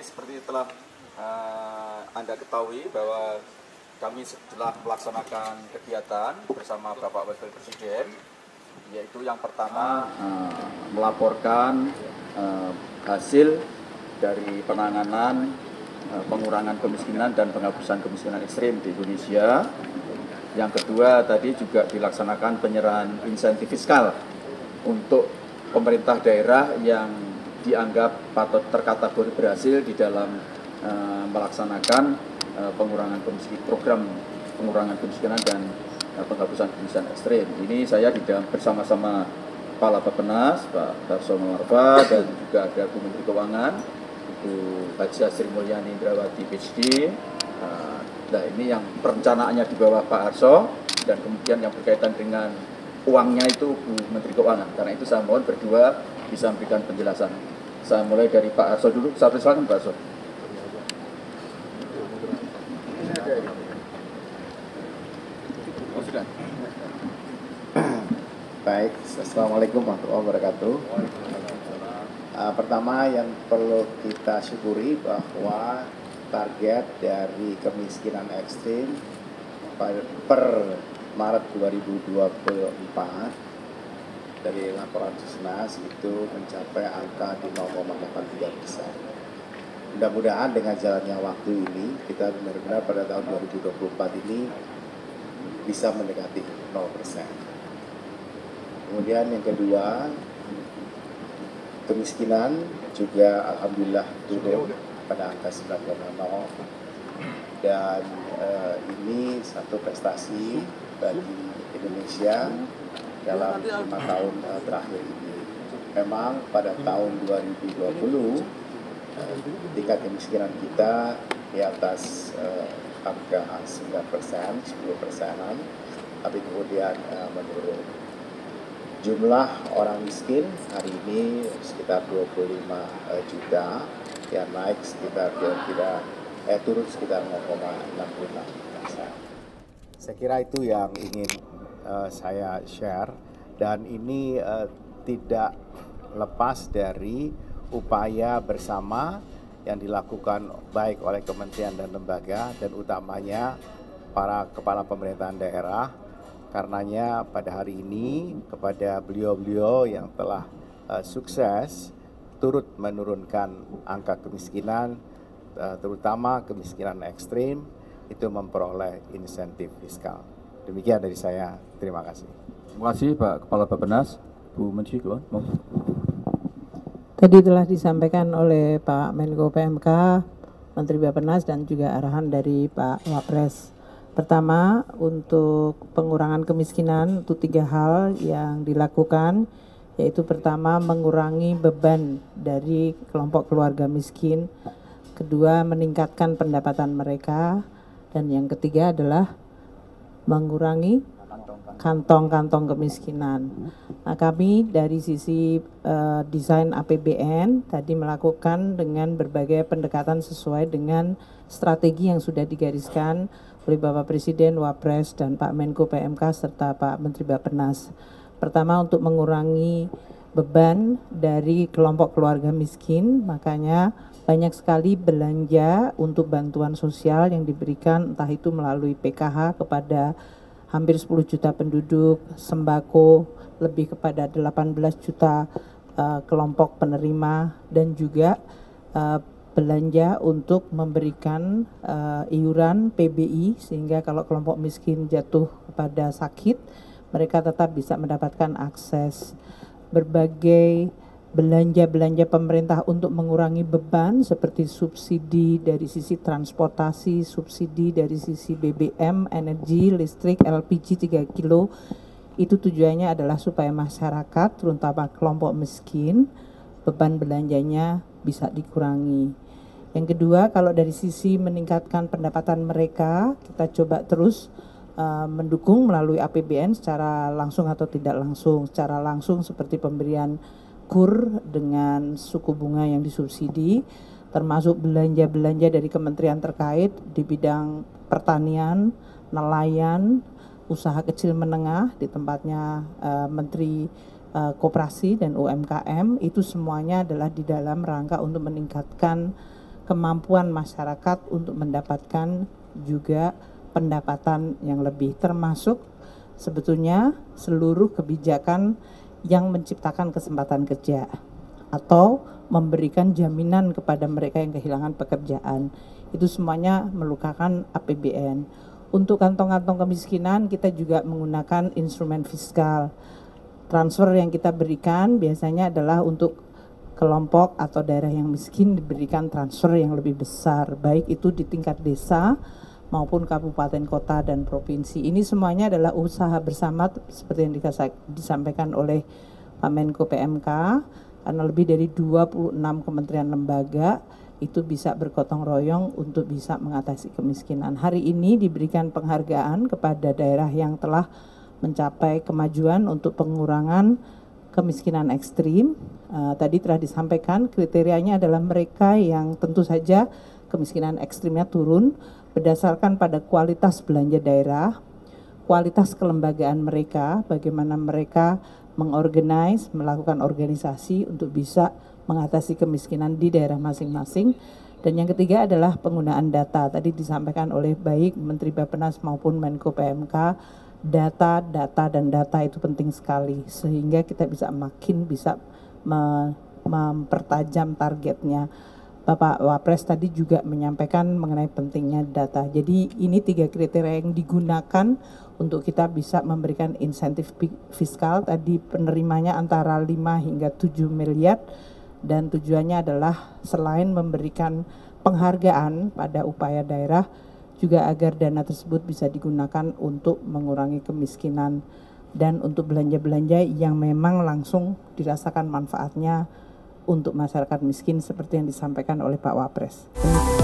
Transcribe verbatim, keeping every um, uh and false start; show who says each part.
Speaker 1: seperti telah uh, Anda ketahui bahwa kami setelah melaksanakan kegiatan bersama Bapak Wakil Presiden, yaitu yang pertama uh, melaporkan uh, hasil dari penanganan uh, pengurangan kemiskinan dan penghapusan kemiskinan ekstrim di Indonesia. Yang kedua tadi juga dilaksanakan penyerahan insentif fiskal untuk pemerintah daerah yang dianggap patut terkategori berhasil di dalam uh, melaksanakan uh, pengurangan kemiskinan, program pengurangan kemiskinan dan uh, penghapusan kemiskinan ekstrim. Ini saya di dalam bersama-sama Kepala Bappenas, Pak Darso Marfa, dan juga ada Bu Menteri Keuangan, Ibu Haji Sri Mulyani Indrawati P H D. Uh, nah ini yang perencanaannya di bawah Pak Harso, dan kemudian yang berkaitan dengan uangnya itu Bu Menteri Keuangan. Karena itu saya mohon berdua bisa memberikan penjelasan. Saya mulai dari Pak Harso dulu. Saya persilakan Pak Harso.
Speaker 2: Baik, Assalamualaikum warahmatullahi wabarakatuh. Uh, pertama yang perlu kita syukuri bahwa target dari kemiskinan ekstrim per Maret dua ribu dua puluh empat dari laporan Susnas itu mencapai angka di nol koma delapan tiga persen. Mudah-mudahan dengan jalannya waktu ini kita benar-benar pada tahun dua ribu dua puluh empat ini bisa mendekati nol persen. Kemudian yang kedua, kemiskinan juga alhamdulillah turun pada angka sembilan koma nol, dan eh, ini satu prestasi bagi Indonesia dalam lima tahun uh, terakhir ini. Memang pada tahun dua ribu dua puluh uh, tingkat kemiskinan kita di atas uh, angka sembilan persen, sepuluh persenan, tapi kemudian uh, menurun. Jumlah orang miskin hari ini sekitar dua puluh lima juta, yang naik sekitar kira-kira eh turun sekitar nol koma enam puluh enam persen. Saya kira itu yang ingin uh, saya share, dan ini uh, tidak lepas dari upaya bersama yang dilakukan baik oleh kementerian dan lembaga, dan utamanya para kepala pemerintahan daerah. Karenanya pada hari ini kepada beliau-beliau yang telah uh, sukses turut menurunkan angka kemiskinan, uh, terutama kemiskinan ekstrim, itu memperoleh insentif fiskal. Demikian dari saya. Terima kasih.
Speaker 1: Terima kasih Pak Kepala Bappenas. Bu Menteri Keuangan.
Speaker 3: Tadi telah disampaikan oleh Pak Menko P M K, Menteri Bappenas, dan juga arahan dari Pak Wapres. Pertama, untuk pengurangan kemiskinan itu tiga hal yang dilakukan, yaitu pertama mengurangi beban dari kelompok keluarga miskin, kedua meningkatkan pendapatan mereka, dan yang ketiga adalah mengurangi kantong-kantong kemiskinan. Nah, kami dari sisi uh, desain A P B N tadi melakukan dengan berbagai pendekatan sesuai dengan strategi yang sudah digariskan oleh Bapak Presiden, Wapres, dan Pak Menko P M K serta Pak Menteri Bappenas. Pertama, untuk mengurangi beban dari kelompok keluarga miskin, makanya banyak sekali belanja untuk bantuan sosial yang diberikan, entah itu melalui P K H kepada hampir sepuluh juta penduduk, sembako lebih kepada delapan belas juta uh, kelompok penerima, dan juga uh, belanja untuk memberikan uh, iuran P B I, sehingga kalau kelompok miskin jatuh kepada sakit, mereka tetap bisa mendapatkan akses. Berbagai belanja-belanja pemerintah untuk mengurangi beban seperti subsidi dari sisi transportasi, subsidi dari sisi B B M, energi, listrik, L P G tiga kilo, itu tujuannya adalah supaya masyarakat, terutama kelompok miskin, beban belanjanya bisa dikurangi. Yang kedua, kalau dari sisi meningkatkan pendapatan mereka, kita coba terus uh, mendukung melalui A P B N secara langsung atau tidak langsung. Secara langsung seperti pemberian kur dengan suku bunga yang disubsidi, termasuk belanja-belanja dari kementerian terkait di bidang pertanian, nelayan, usaha kecil menengah di tempatnya uh, Menteri uh, Koperasi dan U M K M, itu semuanya adalah di dalam rangka untuk meningkatkan kemampuan masyarakat untuk mendapatkan juga pendapatan yang lebih, termasuk sebetulnya seluruh kebijakan yang menciptakan kesempatan kerja atau memberikan jaminan kepada mereka yang kehilangan pekerjaan. Itu semuanya melukakan A P B N. Untuk kantong-kantong kemiskinan kita juga menggunakan instrumen fiskal. Transfer yang kita berikan biasanya adalah untuk kelompok atau daerah yang miskin diberikan transfer yang lebih besar, baik itu di tingkat desa maupun kabupaten kota dan provinsi. Ini semuanya adalah usaha bersama seperti yang disampaikan oleh Pak Menko P M K, karena lebih dari dua puluh enam kementerian lembaga itu bisa bergotong royong untuk bisa mengatasi kemiskinan. Hari ini diberikan penghargaan kepada daerah yang telah mencapai kemajuan untuk pengurangan kemiskinan ekstrim. Uh, tadi telah disampaikan kriterianya adalah mereka yang tentu saja kemiskinan ekstrimnya turun berdasarkan pada kualitas belanja daerah, kualitas kelembagaan mereka, bagaimana mereka mengorganize, melakukan organisasi untuk bisa mengatasi kemiskinan di daerah masing-masing. Dan yang ketiga adalah penggunaan data. Tadi disampaikan oleh baik Menteri Bappenas maupun Menko P M K, data, data, dan data itu penting sekali. Sehingga kita bisa makin bisa mempertajam targetnya. Bapak Wapres tadi juga menyampaikan mengenai pentingnya data. Jadi ini tiga kriteria yang digunakan untuk kita bisa memberikan insentif fiskal. Tadi penerimanya antara lima hingga tujuh miliar dan tujuannya adalah selain memberikan penghargaan pada upaya daerah, juga agar dana tersebut bisa digunakan untuk mengurangi kemiskinan dan untuk belanja-belanja yang memang langsung dirasakan manfaatnya untuk masyarakat miskin seperti yang disampaikan oleh Pak Wapres.